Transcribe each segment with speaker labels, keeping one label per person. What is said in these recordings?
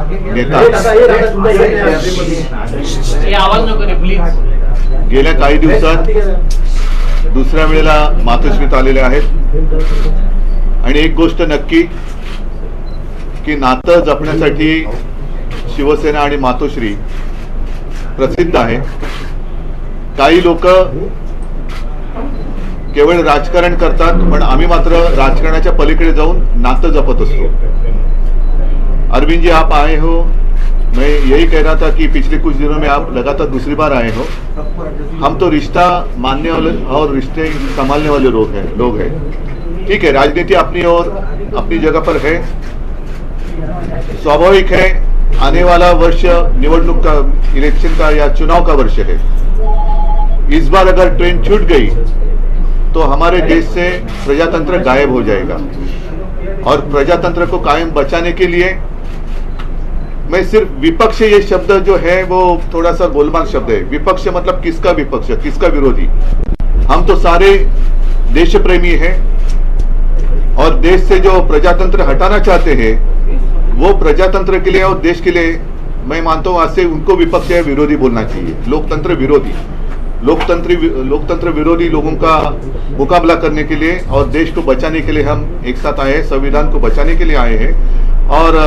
Speaker 1: नेता गेल्या काही दिवसात दुसऱ्या वेळेला मातोश्रीत आलेले आहेत आणि एक गोष्ट नक्की की नातं जपण्यासाठी शिवसेना आणि मातोश्री प्रसिद्ध आहे. काही लोक केवळ राजकारण करतात, पण आम्ही मात्र राजकारणाच्या पलीकडे जाऊन नातं जपत असतो. अरविंद जी, आप आए हो, मैं यही कह रहा था कि पिछले कुछ दिनों में आप लगातार दूसरी बार आए हो. हम तो रिश्ता मानने वाले और रिश्ते संभालने वाले लोग हैं. ठीक है, राजनीति अपनी और अपनी जगह पर है. स्वाभाविक है, आने वाला वर्ष निवडणूक का, इलेक्शन का या चुनाव का वर्ष है. इस बार अगर ट्रेन छूट गई तो हमारे देश से प्रजातंत्र गायब हो जाएगा. और प्रजातंत्र को कायम बचाने के लिए मैं सिर्फ विपक्ष, ये शब्द जो है वो थोड़ा सा गोलमाल शब्द है. विपक्ष मतलब किसका विपक्ष, किसका विरोधी? हम तो सारे देश प्रेमी हैं और देश से जो प्रजातंत्र हटाना चाहते हैं वो प्रजातंत्र के लिए और देश के लिए मैं मानता हूं आज से उनको विपक्ष या विरोधी बोलना चाहिए. लोकतंत्र विरोधी, लोकतंत्र विरोधी लोगों का मुकाबला करने के लिए और देश को बचाने के लिए हम एक साथ आए हैं, संविधान को बचाने के लिए आए हैं. और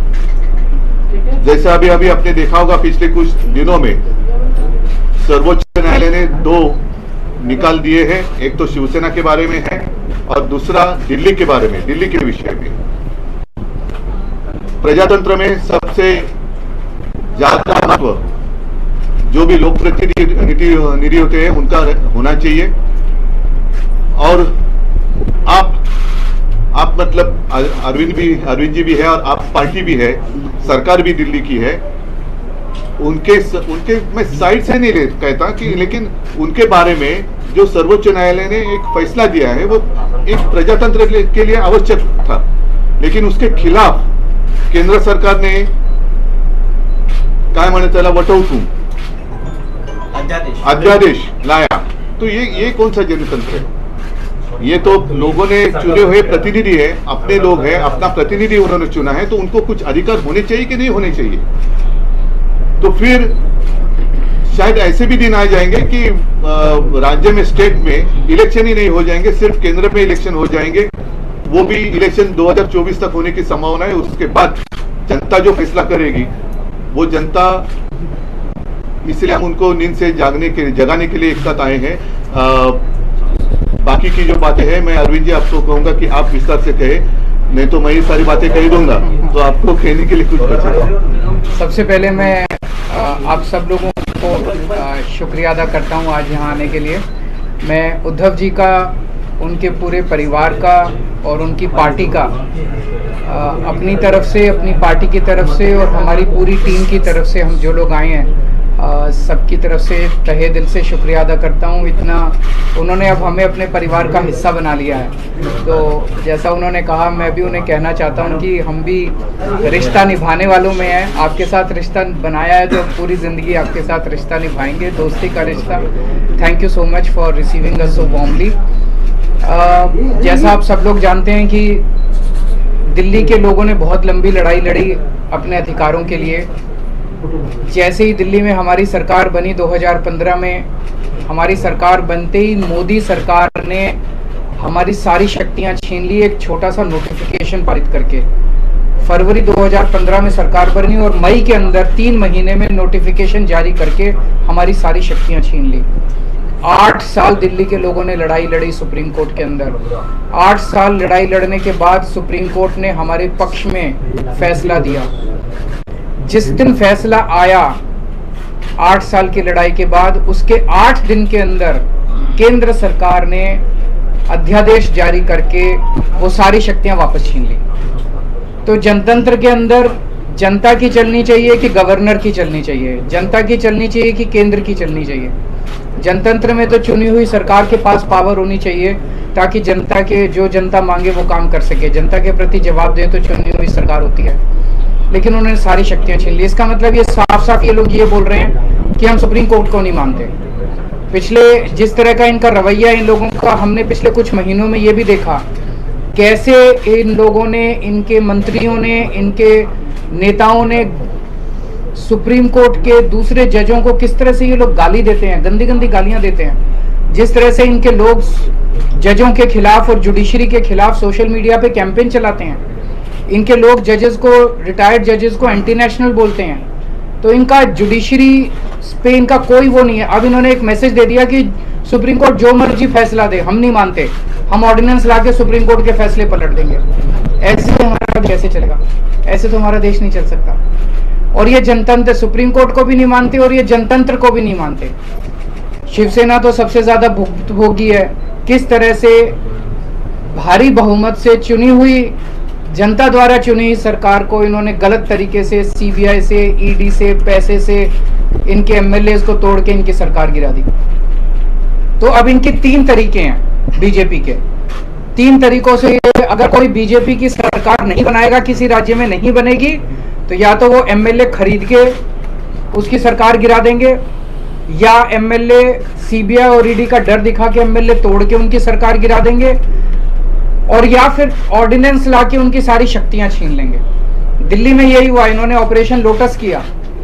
Speaker 1: जैसा अभी आपने देखा होगा पिछले कुछ दिनों में सर्वोच्च न्यायालय ने 2 निकाल दिए हैं. एक तो शिवसेना के बारे में है और दूसरा दिल्ली के बारे में, दिल्ली के विषय में. प्रजातंत्र में सबसे ज्यादा महत्व जो भी लोक प्रतिनिधि होते हैं उनका होना चाहिए. और आप मतलब अरविंद जी भी है और आप पार्टी भी है, सरकार भी दिल्ली की है. उनके मैं साइड से नहीं कहता कि, लेकिन उनके बारे में जो सर्वोच्च न्यायालय ने एक फैसला दिया है वो एक प्रजातंत्र के लिए आवश्यक था, लेकिन उसके खिलाफ केंद्र सरकार ने काय म्हणे त्याला वटवटून अध्यादेश लाया. तो ये कौन सा जनतंत्र है? ये तो लोगों ने चुने हुए प्रतिनिधि है, अपने लोग हैं, अपना प्रतिनिधि उन्होंने चुना है, तो उनको कुछ अधिकार होने चाहिए कि नहीं होने चाहिए? तो फिर शायद ऐसे भी दिन आ जाएंगे कि राज्य में, स्टेट में इलेक्शन ही नहीं हो जाएंगे, सिर्फ केंद्र में इलेक्शन हो जाएंगे. वो भी इलेक्शन 2024 तक होने की संभावना है. उसके बाद जनता जो फैसला करेगी वो जनता, इसलिए हम उनको नींद से जगाने के लिए एक साथ आए हैं. बाकी की जो बातें हैं मैं अरविंद जी आपको कहूंगा कि आप विस्तार से कहे, नहीं तो मैं ये सारी बातें कह दूंगा तो आपको कहने के लिए कुछ बचेगा.
Speaker 2: सबसे पहले मैं आप सब लोगों को शुक्रिया अदा करता हूं आज यहाँ आने के लिए. मैं उद्धव जी का, उनके पूरे परिवार का और उनकी पार्टी का अपनी तरफ से, अपनी पार्टी की तरफ से और हमारी पूरी टीम की तरफ से, हम जो लोग आए हैं सबकी तरफ से तहे दिल से शुक्रिया अदा करता हूँ. इतना उन्होंने अब हमें अपने परिवार का हिस्सा बना लिया है. तो जैसा उन्होंने कहा, मैं भी उन्हें कहना चाहता हूँ कि हम भी रिश्ता निभाने वालों में हैं. आपके साथ रिश्ता बनाया है तो पूरी ज़िंदगी आपके साथ रिश्ता निभाएंगे, दोस्ती का रिश्ता. Thank you so much for receiving us so warmly. जैसा आप सब लोग जानते हैं कि दिल्ली के लोगों ने बहुत लंबी लड़ाई लड़ी अपने अधिकारों के लिए. जैसे ही दिल्ली में हमारी सरकार बनी 2015 में, हमारी सरकार बनते ही मोदी सरकार ने हमारी सारी शक्तियां छीन ली एक छोटा सा नोटिफिकेशन पारित करके. फरवरी 2015 में सरकार बनी और मई के अंदर 3 महीने में नोटिफिकेशन जारी करके हमारी सारी शक्तियां छीन ली. 8 साल दिल्ली के लोगों ने लड़ाई लड़ी सुप्रीम कोर्ट के अंदर. 8 साल लड़ाई लड़ने के बाद सुप्रीम कोर्ट ने हमारे पक्ष में फैसला दिया. जिस दिन फैसला आया 8 साल की लड़ाई के बाद, उसके 8 दिन के अंदर केंद्र सरकार ने अध्यादेश जारी करके वो सारी शक्तियां वापस छीन ली. तो जनतंत्र के अंदर जनता की चलनी चाहिए कि गवर्नर की चलनी चाहिए, जनता की चलनी चाहिए कि केंद्र की चलनी चाहिए? जनतंत्र में तो चुनी हुई सरकार के पास पावर होनी चाहिए ताकि जनता के, जो जनता मांगे वो काम कर सके. जनता के प्रति जवाब दे तो चुनी हुई सरकार होती है. लेकिन उन्होंने सारी शक्तियां छीन ली. इसका मतलब ये साफ साफ ये लोग ये बोल रहे हैं कि हम सुप्रीम कोर्ट को नहीं मानते. पिछले जिस तरह का इनका रवैया इन लोगों का, हमने पिछले कुछ महीनों में ये भी देखा कैसे इन लोगों ने, इनके मंत्रियों ने, इनके नेताओं ने सुप्रीम कोर्ट के दूसरे जजों को किस तरह से ये लोग गाली देते हैं, गंदी गंदी गालियां देते हैं, जिस तरह से इनके लोग जजों के खिलाफ और जुडिशरी के खिलाफ सोशल मीडिया पे कैंपेन चलाते हैं, इनके लोग जजेस को, रिटायर्ड जजेस को एंटी नेशनल बोलते हैं, तो इनका जुडिशरी पे इनका कोई वो नहीं है। अब इन्होंने एक मैसेज दे दिया कि सुप्रीम कोर्ट जो मर्जी फैसला दे, हम नहीं मानते, हम ऑर्डिनेंस लाके सुप्रीम कोर्ट के फैसले पलट देंगे। ऐसे तो हमारा कैसे चलेगा? ऐसे तो हमारा देश नहीं चल सकता। और ये जनतंत्र सुप्रीम कोर्ट को भी नहीं मानते और ये जनतंत्र को भी नहीं मानते। शिवसेना तो सबसे ज्यादा भुक्तभोगी है। किस तरह से भारी बहुमत से चुनी हुई, जनता द्वारा चुनी सरकार को इन्होंने गलत तरीके से सीबीआई से, ईडी से, पैसे से इनके एमएलए को तोड़ के इनकी सरकार गिरा दी। तो अब इनके 3 तरीके हैं बीजेपी के। 3 तरीकों से अगर कोई बीजेपी की सरकार नहीं बनाएगा, किसी राज्य में नहीं बनेगी, तो या तो वो एमएलए खरीद के उसकी सरकार गिरा देंगे, या एमएलए सीबीआई और ईडी का डर दिखा के एमएलए तोड़ के उनकी सरकार गिरा देंगे, और या फिर ऑर्डिनेंस लाके उनकी सारी शक्तियां छीन लेंगे। दिल्ली में यही हुआ, इन्होंने ऑपरेशन लोटस किया,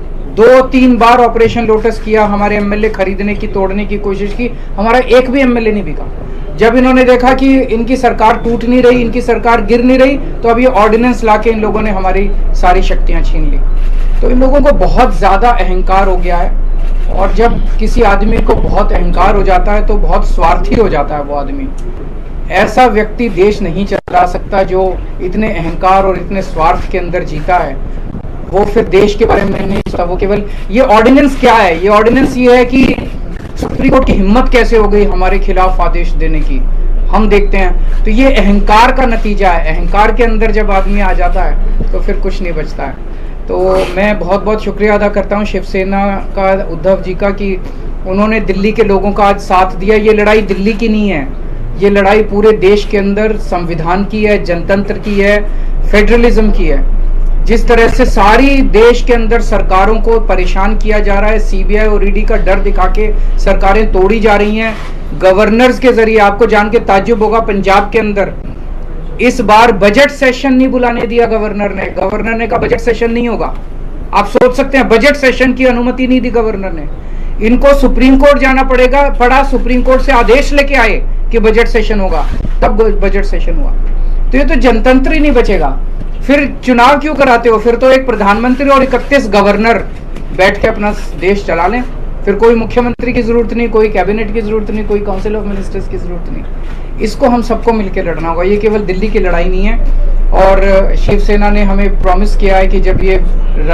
Speaker 2: 2-3 बार ऑपरेशन लोटस किया, हमारे एमएलए खरीदने की, तोड़ने की कोशिश की, हमारा एक भी एमएलए नहीं बिका। जब इन्होंने देखा कि इनकी सरकार टूट नहीं रही, इनकी सरकार गिर नहीं रही, तो अब ये ऑर्डिनेंस लाके इन लोगों ने हमारी सारी शक्तियां छीन ली। तो इन लोगों को बहुत ज्यादा अहंकार हो गया है, और जब किसी आदमी को बहुत अहंकार हो जाता है तो बहुत स्वार्थी हो जाता है वो आदमी। ऐसा व्यक्ति देश नहीं चला सकता जो इतने अहंकार और इतने स्वार्थ के अंदर जीता है। वो फिर देश के बारे में नहीं सोचता, वो केवल ये ऑर्डिनेंस क्या है, ये ऑर्डिनेंस ये है कि सुप्रीम कोर्ट की हिम्मत कैसे हो गई हमारे खिलाफ आदेश देने की, हम देखते हैं। तो ये अहंकार का नतीजा है। अहंकार के अंदर जब आदमी आ जाता है तो फिर कुछ नहीं बचता है। तो मैं बहुत बहुत शुक्रिया अदा करता हूँ शिवसेना का, उद्धव जी का, कि उन्होंने दिल्ली के लोगों का आज साथ दिया। ये लड़ाई दिल्ली की नहीं है, ये लड़ाई पूरे देश के अंदर संविधान की है, जनतंत्र की है, फेडरलिज्म की है। जिस तरह से सारी देश के अंदर सरकारों को परेशान किया जा रहा है, सीबीआई और ईडी का डर दिखा के सरकारें तोड़ी जा रही हैं गवर्नर्स के जरिए। आपको जान के ताज्जुब होगा, पंजाब के अंदर इस बार बजट सेशन नहीं बुलाने दिया गवर्नर ने कहा बजट सेशन नहीं होगा। आप सोच सकते हैं, बजट सेशन की अनुमति नहीं दी गवर्नर ने। इनको सुप्रीम कोर्ट जाना पड़ा, सुप्रीम कोर्ट से आदेश लेके आए कि बजट सेशन होगा, तब बजट सेशन हुआ। तो ये तो जनतंत्र ही नहीं बचेगा। फिर चुनाव क्यों कराते हो? फिर तो एक प्रधानमंत्री और 31 गवर्नर बैठ के अपना देश चला लें। फिर कोई मुख्यमंत्री की जरूरत नहीं, कोई कैबिनेट की जरूरत नहीं, कोई काउंसिल ऑफ मिनिस्टर्स की जरूरत नहीं। इसको हम सबको मिलकर लड़ना होगा। ये केवल दिल्ली की लड़ाई नहीं है। और शिवसेना ने हमें प्रॉमिस किया है कि जब ये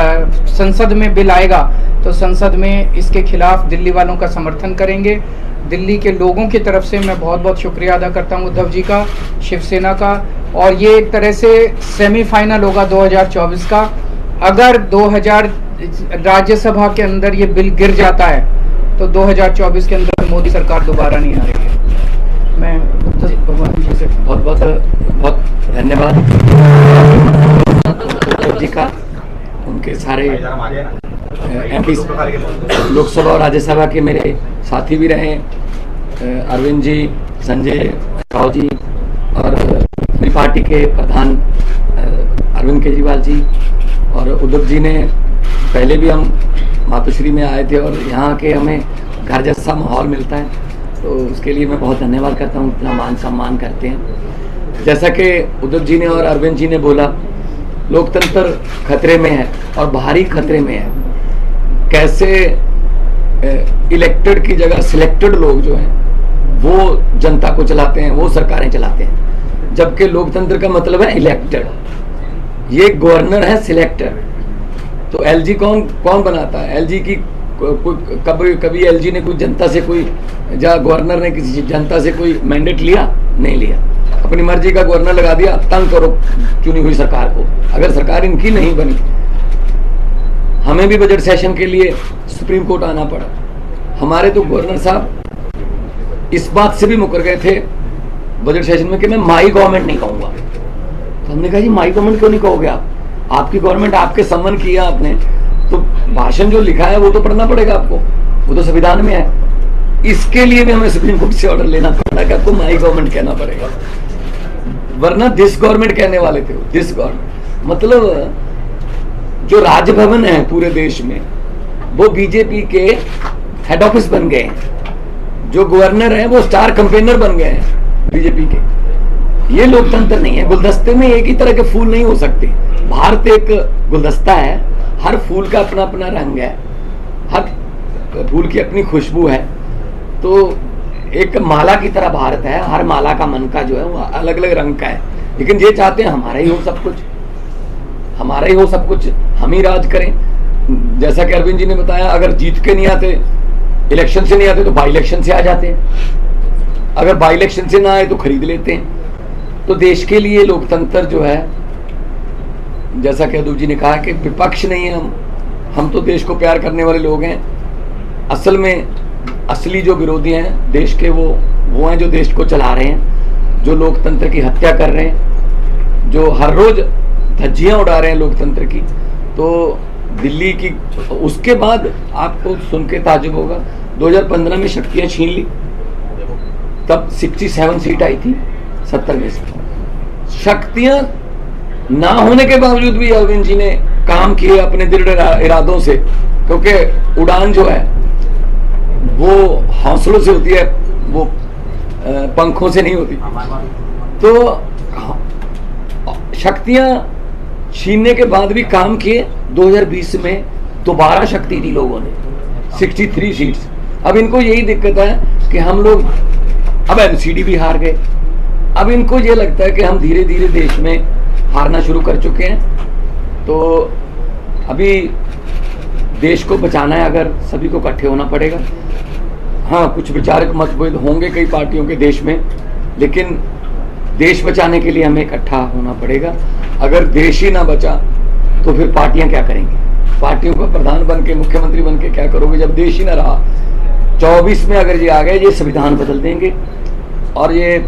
Speaker 2: संसद में बिल आएगा तो संसद में इसके खिलाफ दिल्ली वालों का समर्थन करेंगे। दिल्ली के लोगों की तरफ से मैं बहुत बहुत शुक्रिया अदा करता हूं उद्धव जी का, शिवसेना का। और ये एक तरह से सेमीफाइनल होगा 2024 का। अगर 2000 राज्यसभा के अंदर ये बिल गिर जाता है तो 2024 के अंदर मोदी सरकार दोबारा नहीं आ रही है। मैं भगवान जी से
Speaker 3: बहुत बहुत धन्यवाद उद्धव जी का, उनके सारे एमपी लोकसभा और राज्यसभा के मेरे साथी भी रहे, अरविंद जी, संजय राव जी, और मेरी पार्टी के प्रधान अरविंद केजरीवाल जी, और उद्धव जी ने पहले भी हम मातोश्री में आए थे और यहाँ के हमें घर जैसा माहौल मिलता है, तो उसके लिए मैं बहुत धन्यवाद करता हूँ, इतना मान सम्मान करते हैं। जैसा कि उद्धव जी ने और अरविंद जी ने बोला, लोकतंत्र खतरे में है और भारी खतरे में है। कैसे इलेक्टेड की जगह सिलेक्टेड लोग जो हैं वो जनता को चलाते हैं, वो सरकारें चलाते हैं, जबकि लोकतंत्र का मतलब है इलेक्टेड। ये गवर्नर है सिलेक्टेड। तो एलजी कौन बनाता है? एलजी की कभी एलजी ने कोई जनता से कोई गवर्नर ने किसी जनता से कोई मैंडेट लिया? नहीं लिया। अपनी मर्जी का गवर्नर लगा दिया, तंग करो चुनी हुई सरकार को। अगर सरकार इनकी नहीं बनी, हमें भी बजट सेशन के लिए सुप्रीम कोर्ट आना पड़ा। हमारे तो गवर्नर साहब इस बात से भी मुकर गए थे बजट सेशन में कि मैं माई गवर्नमेंट नहीं कहूंगा। तो हमने कहा जी माई गवर्नमेंट क्यों नहीं कहोगे आप? आपकी गवर्नमेंट, आपके सम्मान किया आपने, तो भाषण जो लिखा है वो तो पढ़ना पड़ेगा आपको, वो तो संविधान में है। इसके लिए भी हमें सुप्रीम कोर्ट से ऑर्डर लेना पड़ा कि आपको माई गवर्नमेंट कहना पड़ेगा, वरना दिस गवर्नमेंट कहने वाले थे। दिस गवर्नमेंट मतलब जो राजभवन है पूरे देश में वो बीजेपी के हेड ऑफिस बन गए हैं, जो गवर्नर हैं वो स्टार कैंपेनर बन गए हैं बीजेपी के। ये लोकतंत्र नहीं है। गुलदस्ते में एक ही तरह के फूल नहीं हो सकते। भारत एक गुलदस्ता है, हर फूल का अपना अपना रंग है, हर फूल की अपनी खुशबू है। तो एक माला की तरह भारत है, हर माला का मन का जो है वो अलग अलग रंग का है। लेकिन ये चाहते हैं हमारा ही हो सब कुछ, हमारा ही हो सब कुछ, हम ही राज करें। जैसा कि अरविंद जी ने बताया, अगर जीत के नहीं आते, इलेक्शन से नहीं आते तो बाई इलेक्शन से आ जाते हैं, अगर बाई इलेक्शन से ना आए तो खरीद लेते हैं। तो देश के लिए लोकतंत्र जो है, जैसा कि अदूब जी ने कहा कि विपक्ष नहीं है हम तो देश को प्यार करने वाले लोग हैं। असल में असली जो विरोधी हैं देश के वो हैं जो देश को चला रहे हैं, जो लोकतंत्र की हत्या कर रहे हैं, जो हर रोज धज्जियां उड़ा रहे हैं लोकतंत्र की। तो दिल्ली की, उसके बाद आपको सुन के ताजुब होगा, 2015 में शक्तियां छीन ली, तब 67 सीट आई थी 70 में से। शक्तियां ना होने के बावजूद भी अरविंद जी ने काम किए अपने दृढ़ इरादों से, क्योंकि उड़ान जो है वो हौसलों से होती है, वो पंखों से नहीं होती। तो शक्तियां छीनने के बाद भी काम किए। 2020 में दोबारा शक्ति दी लोगों ने, 63 सीट्स। अब इनको यही दिक्कत है कि हम लोग अब एमसीडी भी हार गए। अब इनको ये लगता है कि हम धीरे धीरे देश में हारना शुरू कर चुके हैं। तो अभी देश को बचाना है, अगर सभी को इकट्ठे होना पड़ेगा। हाँ, कुछ विचारक मतभेद होंगे कई पार्टियों के देश में, लेकिन देश बचाने के लिए हमें इकट्ठा होना पड़ेगा। अगर देश ही ना बचा तो फिर पार्टियां क्या करेंगी? पार्टियों का प्रधान बन के, मुख्यमंत्री बन के क्या करोगे जब देश ही ना रहा? 24 में अगर ये आ गए, ये संविधान बदल देंगे। और ये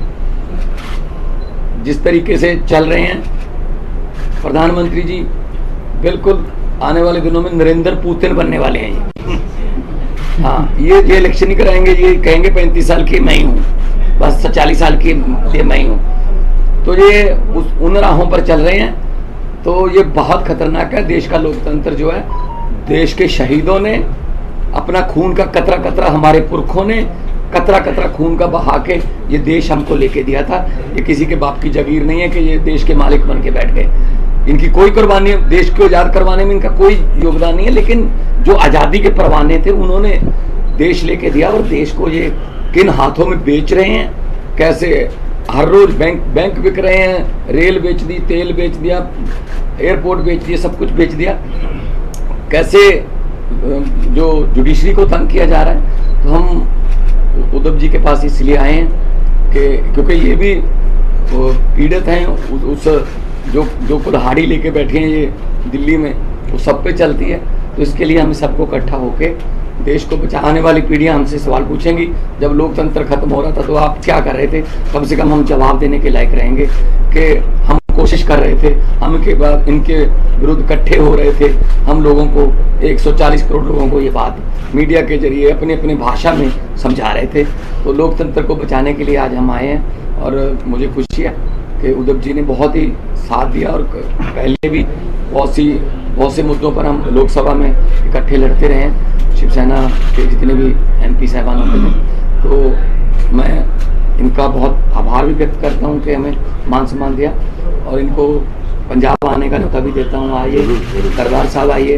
Speaker 3: जिस तरीके से चल रहे हैं प्रधानमंत्री जी, बिल्कुल आने वाले दिनों में नरेंद्र पुतिन बनने वाले हैं ये। हाँ, ये इलेक्शन ही कराएंगे, ये कहेंगे 35 साल की मैं ही हूँ, बस 40 साल की मैं ही हूँ। तो ये उन राहों पर चल रहे हैं। तो ये बहुत खतरनाक है। देश का लोकतंत्र जो है, देश के शहीदों ने अपना खून का कतरा कतरा, हमारे पुरखों ने कतरा कतरा खून का बहा के ये देश हमको लेके दिया था। ये किसी के बाप की जागीर नहीं है कि ये देश के मालिक बन के बैठ गए। इनकी कोई कुर्बानी, देश को आज़ाद करवाने में इनका कोई योगदान नहीं है, लेकिन जो आज़ादी के परवाने थे उन्होंने देश लेके दिया। और देश को ये किन हाथों में बेच रहे हैं, कैसे हर रोज बैंक बिक रहे हैं, रेल बेच दी, तेल बेच दिया, एयरपोर्ट बेच दिया, सब कुछ बेच दिया। कैसे जो जुडिशरी को तंग किया जा रहा है। तो हम उद्धव जी के पास इसलिए आए हैं कि क्योंकि ये भी पीड़ित हैं उस जो कुल्हाड़ी लेके बैठे हैं ये दिल्ली में, वो सब पे चलती है। तो इसके लिए हम सबको इकट्ठा होके देश को बचाने वाली पीढ़ियां हमसे सवाल पूछेंगी, जब लोकतंत्र खत्म हो रहा था तो आप क्या कर रहे थे? कम से कम हम जवाब देने के लायक रहेंगे कि हम कोशिश कर रहे थे, हम के बाद इनके विरुद्ध इकट्ठे हो रहे थे, हम लोगों को 140 करोड़ लोगों को ये बात मीडिया के जरिए अपने अपने भाषा में समझा रहे थे। तो लोकतंत्र को बचाने के लिए आज हम आए हैं। और मुझे खुशी है कि उद्धव जी ने बहुत ही साथ दिया, और पहले भी बहुत से मुद्दों पर हम लोकसभा में इकट्ठे लड़ते रहे हैं, शिवसेना के जितने भी MP साहबान होते थे। तो मैं इनका बहुत आभार भी व्यक्त करता हूँ कि हमें मान सम्मान दिया, और इनको पंजाब आने का न्योता भी देता हूँ। आइए दरबार साहब, आइए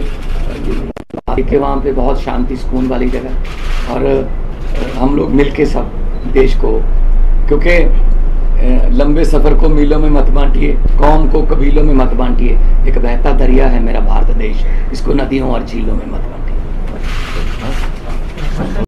Speaker 3: के वहाँ पे बहुत शांति सुकून वाली जगह, और हम लोग मिलके सब देश को, क्योंकि लंबे सफर को मीलों में मत बांटिए, कौम को कबीलों में मत बांटिए, एक बहता दरिया है मेरा भारत देश, इसको नदियों और झीलों में मत बांटिए।